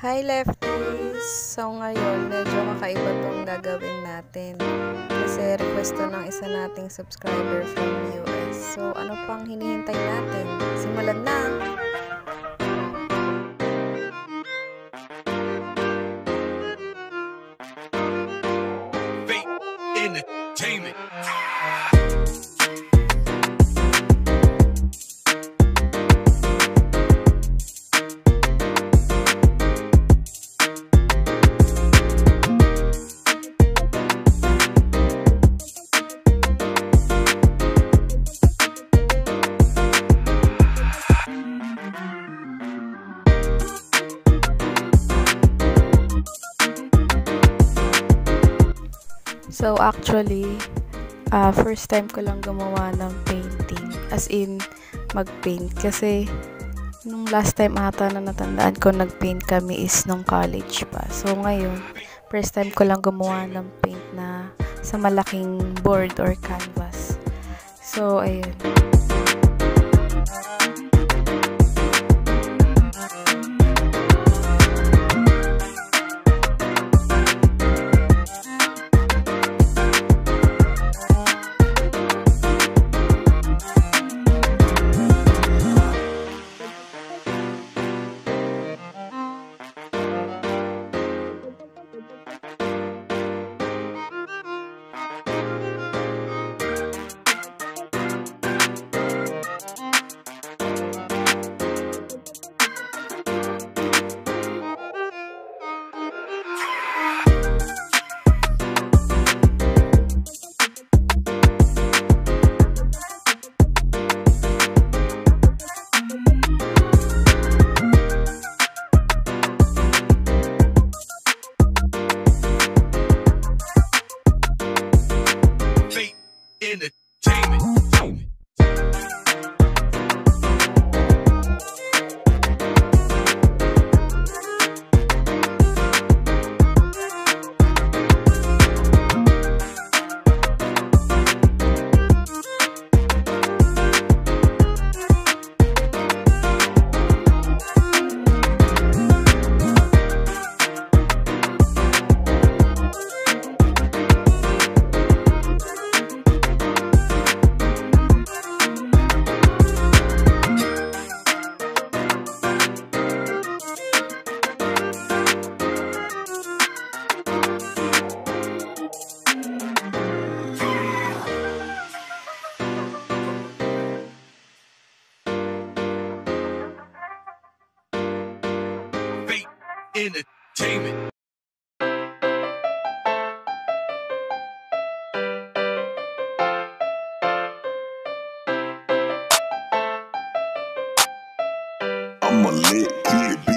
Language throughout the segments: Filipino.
Hi lefties! So ngayon, medyo kakaiba tong gagawin natin. Kasi request to ng isa nating subscriber from US. So ano pang hinihintay natin? Simulan na! Fate Entertainment. So actually, first time ko lang gumawa ng painting. As in, mag-paint. Kasi, nung last time ata na natandaan ko nag-paint kami is nung college pa. So ngayon, first time ko lang gumawa ng paint na sa malaking board or canvas. So, ayun. Entertainment. Entertainment. I'm a lit kid beat.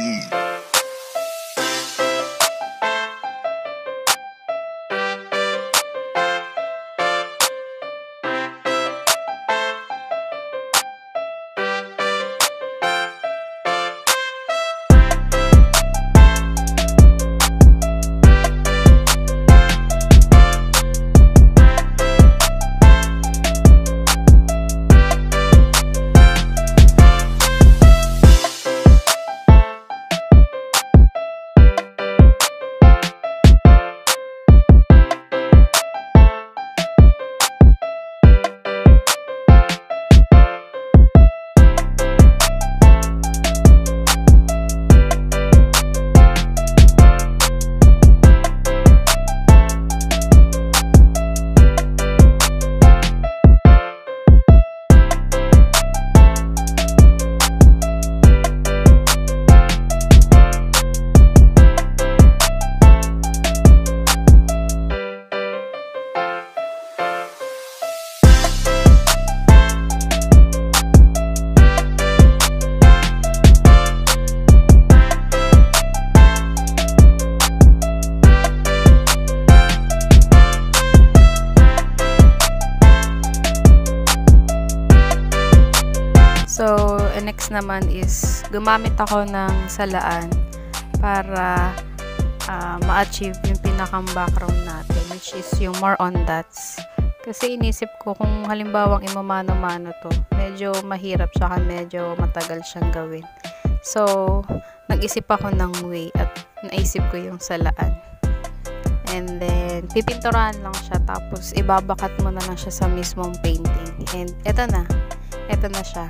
So, next naman is gumamit ako ng salaan para ma-achieve yung pinakang background natin, which is yung more on dots. Kasi inisip ko kung halimbawang imamano-mano to, medyo mahirap siya, medyo matagal siyang gawin. So, nag-isip ako ng way at naisip ko yung salaan. And then, pipinturahan lang siya, tapos ibabakat mo na lang siya sa mismong painting. And eto na siya.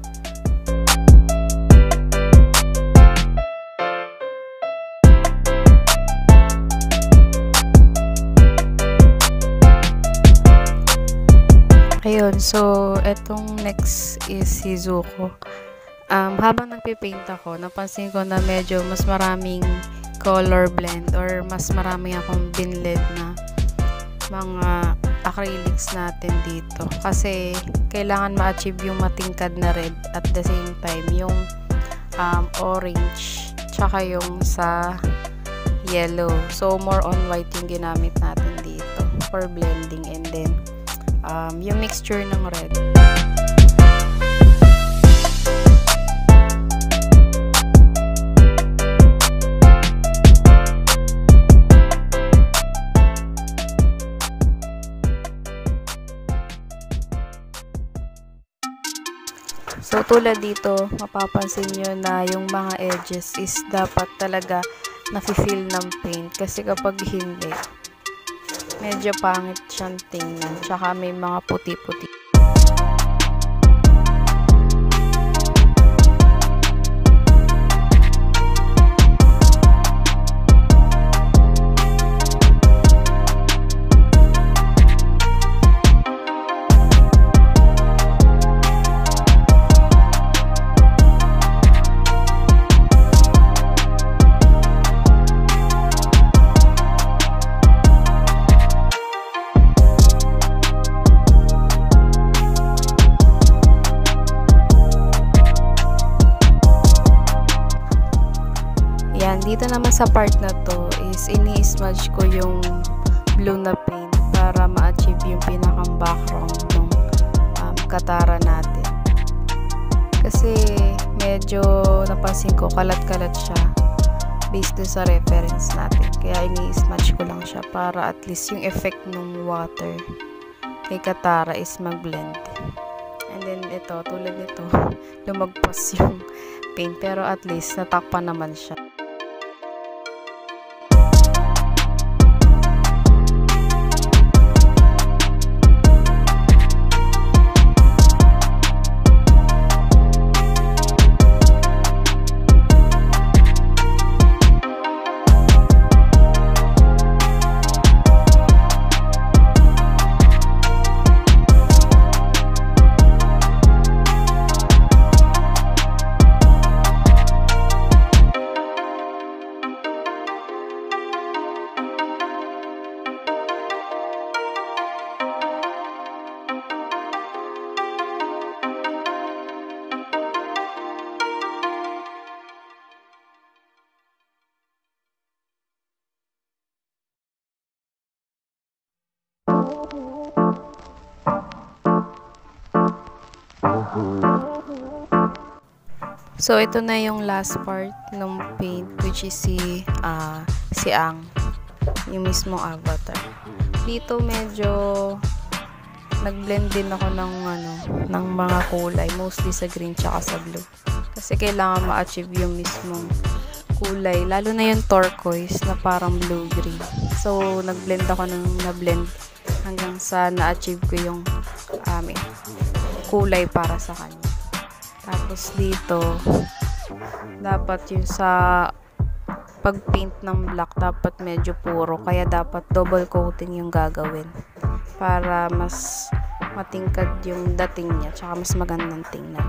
Ayun, so etong next is si Zuko. Habang nagpipaint ako, napansin ko na medyo mas maraming color blend or mas marami akong binled na mga acrylics natin dito. Kasi kailangan ma-achieve yung matingkad na red at the same time yung orange tsaka yung sa yellow. So more on white yung ginamit natin dito for blending, and then yung mixture ng red. So, tulad dito, mapapansin nyo na yung mga edges is dapat talaga nafe-feel ng paint. Kasi kapag hindi, medyo pangit siyang tingnan. Tsaka may mga puti-puti. Dito naman sa part na to is ini-smudge ko yung blue na paint para ma-achieve yung pinakang background ng Katara natin. Kasi medyo napansin ko kalat-kalat siya based dun sa reference natin. Kaya ini-smudge ko lang siya para at least yung effect ng water kay Katara is mag-blend. And then ito, tulad nito, lumagpas yung paint pero at least natakpan naman siya. So, ito na yung last part ng paint, which is si Aang, yung mismong avatar. Dito medyo nag-blend din ako ng mga kulay, mostly sa green tsaka sa blue. Kasi kailangan ma-achieve yung mismong kulay, lalo na yung turquoise na parang blue-green. So, nag-blend ako na-blend hanggang sa na-achieve ko yung kulay para sa kanya. Tapos dito, dapat yung sa pag-paint ng black, dapat medyo puro. Kaya dapat double coating yung gagawin. Para mas matingkad yung dating niya. Tsaka mas magandang tingnan.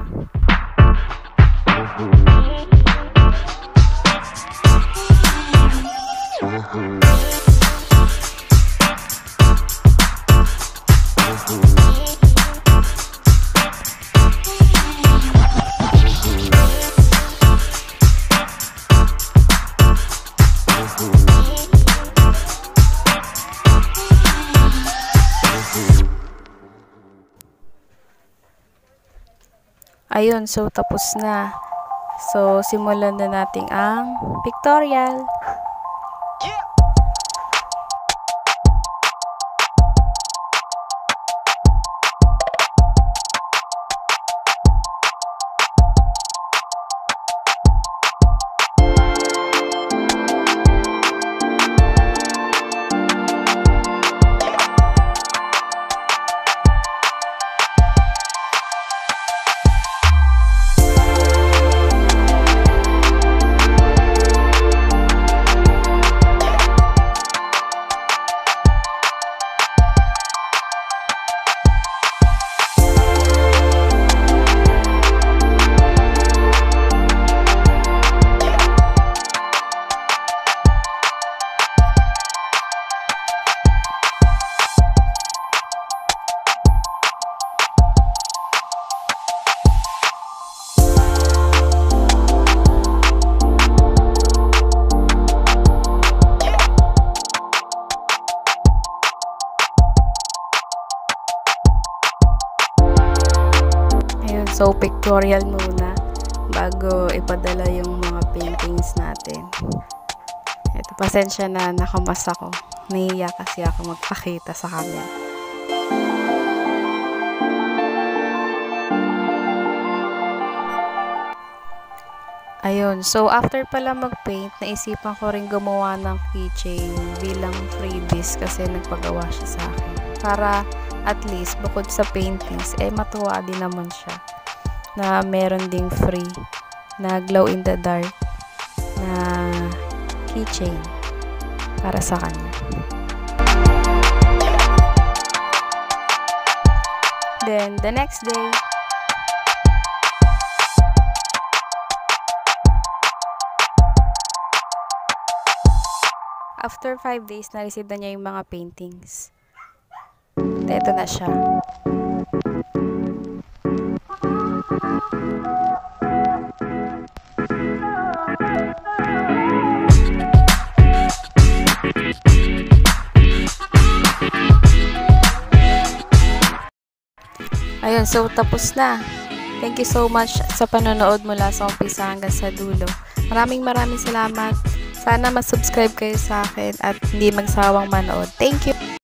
Ayun, so tapos na. So, simulan na natin ang pictorial. So, pictorial muna bago ipadala yung mga paintings natin. Ito, pasensya na nakamas ako. Nahiya kasi ako magpakita sa camera. Ayun. So, after pala mag-paint, naisipan ko rin gumawa ng keychain bilang freebies kasi nagpagawa siya sa akin. Para at least, bukod sa paintings, matuwa din naman siya na meron ding free na glow in the dark na keychain para sa kanya. Then, the next day, after 5 days, na-receive na niya yung mga paintings. Ito na siya. Ayun, so tapos na. Thank you so much sa panonood mula sa umpisa hanggang sa dulo. Maraming salamat. Sana mag-subscribe kayo sa akin at hindi magsawang manood. Thank you!